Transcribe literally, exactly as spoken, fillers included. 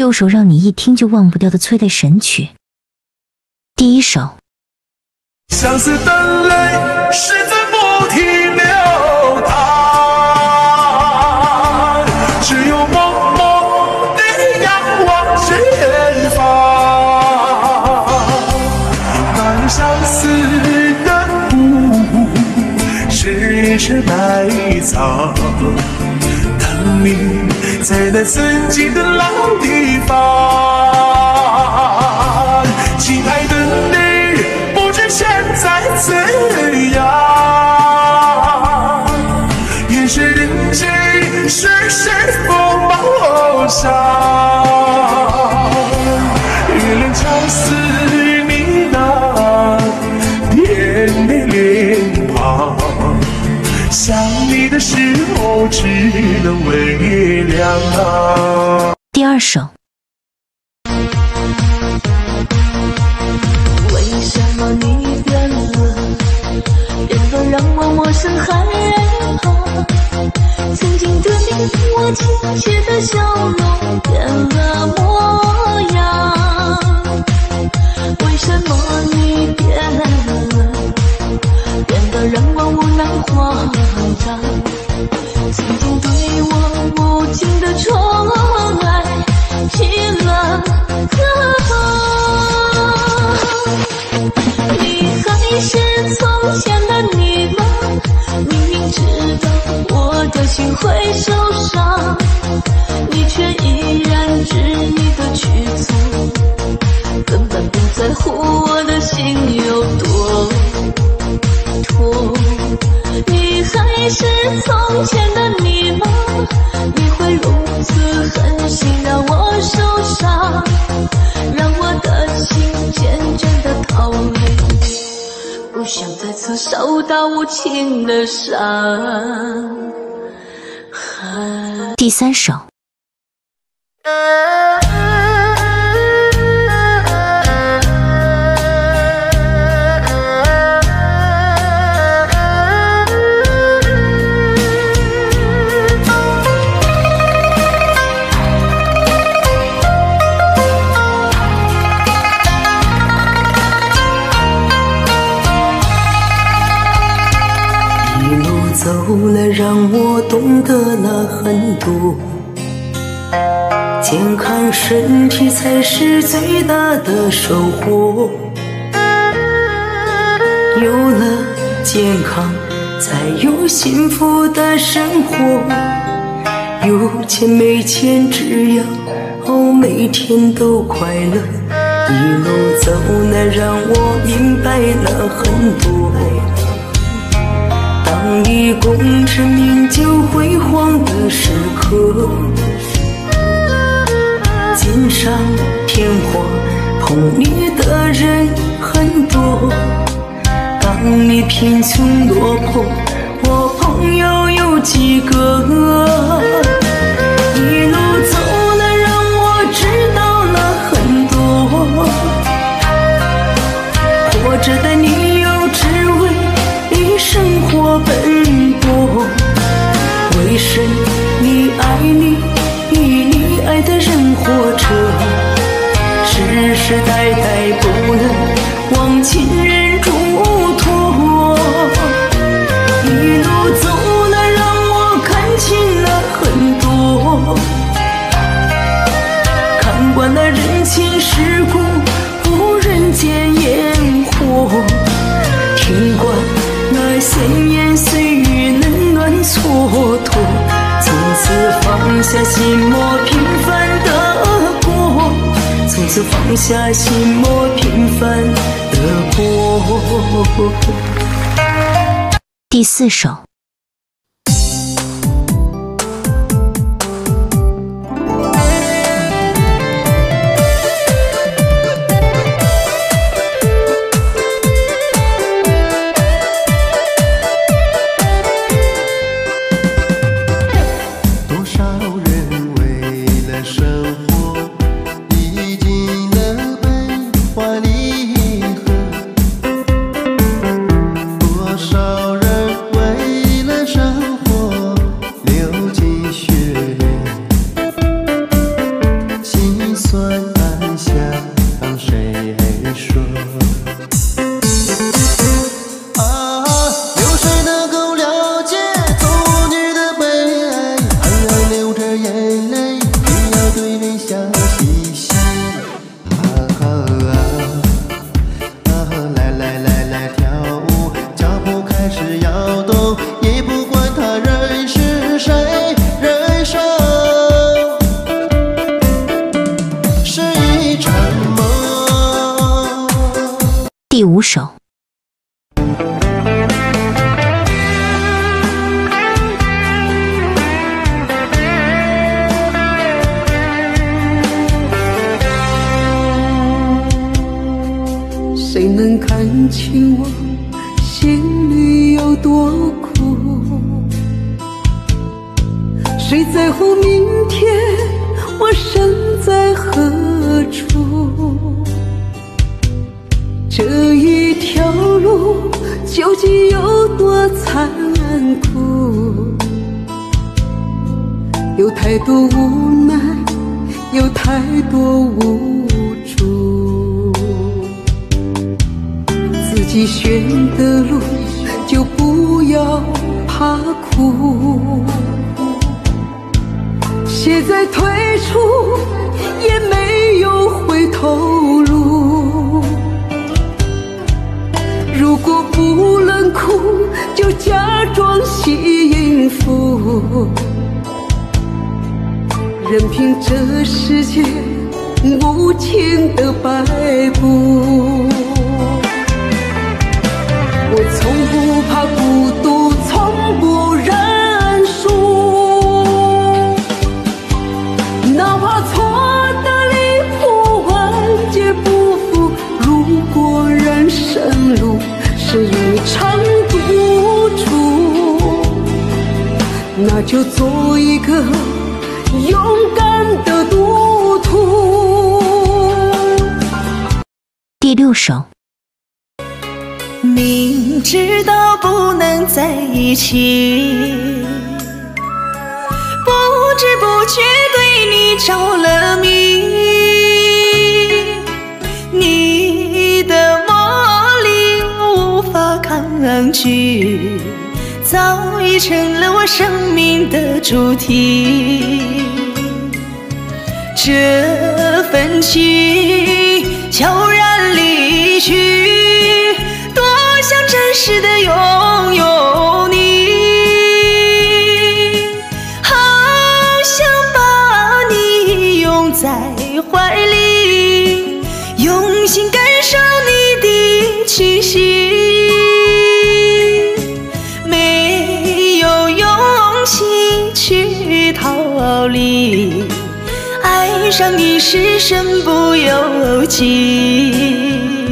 六首让你一听就忘不掉的催泪神曲。第一首， 相思的泪实在不停流淌，只有默默地仰望着远方，那相思的苦深深埋藏，等你在那曾经的老地方。亲爱的你，不知现在怎样，愿是人间世事风貌上，月亮敲死你那甜美脸庞，想你的时候只能微凉啊。 第二首， 为什么你变了，变得让我陌生害怕，曾经对我亲切的笑容变了模样，为什么你变了，变得让我无奈慌张，曾经对我无尽的宠爱起了个疤，你还是从前的你吗？明明知道我的心会受伤，你却依然执意的去做，根本不在乎我的心有多痛。你还是从前的你吗？你会如此狠心让我受伤，让我的心渐渐的逃离，不想再次受到无情的伤害。 第三首， 走了，让我懂得了很多。健康身体才是最大的收获。有了健康，才有幸福的生活。有钱没钱，只要哦每天都快乐。一路走了，让我明白了很多。当以功成名就辉煌的时刻，锦上添花捧你的人很多。当你贫穷落魄，我朋友有几个？一路走了，让我知道了很多。活着的你有只为你生活奔波，为生你爱你以你爱的人活着，世世代代不能忘亲人嘱托。一路走了，让我看清了很多，看惯了人情世故，不人间烟火，听惯那闲言碎语冷暖蹉跎，从此放下心魔平凡的过，从此放下心魔平凡的过。 第四首， 多少人为首。 谁能看清我心里有多苦？谁在乎明天我身在何处？这一条路究竟有多残酷？有太多无奈，有太多无助。自己选的路就不要怕苦，现在退出也没有回头路。如果不能哭，就假装幸福，任凭这世界无情的摆布。我从不怕孤独，从不认输，哪怕错的离谱，万劫不复。如果人生路是一场赌注，那就做一个勇敢的赌徒。 第六首。 明知道不能在一起，不知不觉对你着了迷，你的魔力无法抗拒，早已成了我生命的主题。这份情悄然离去，多想真实的拥有你，好想把你拥在怀里，用心感受你的气息。没有勇气去逃离，爱上你是身不由己。